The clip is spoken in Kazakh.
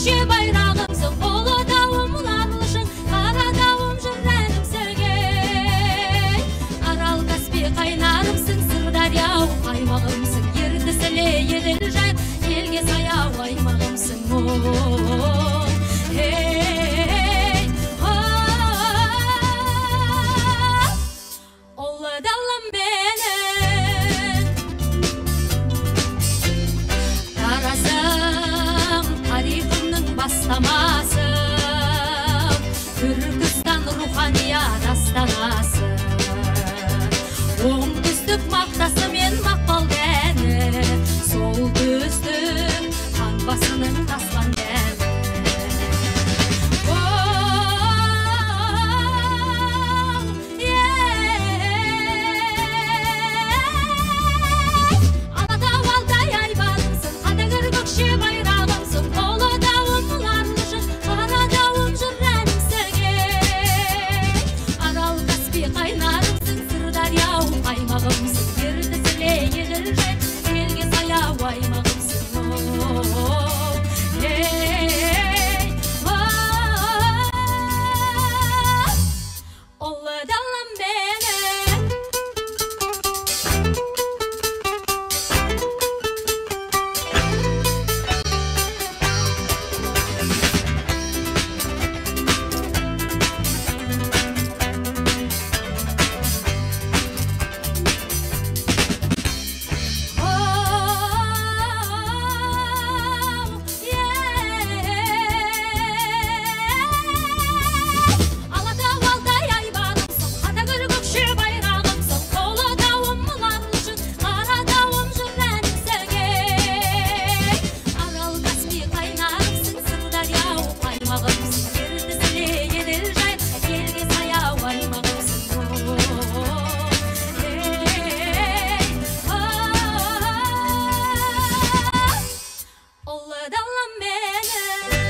көкше байрағымсың, қолы дауым ұларлышың, қара дауым жүрәнім сергей. Арал Каспий қайнарымсың, Сырдарияу аймағымсың, Ертіс іле Еділ жайық, елге саяу аймағымсың. Олы далам бенен Таразым тарихымның бастамасы, Түркістан руханият астанасы, оңтүстік мақтасы мен мақпал дәні, солтүстік қанбасының тасқан дәні. Ollu dallam beni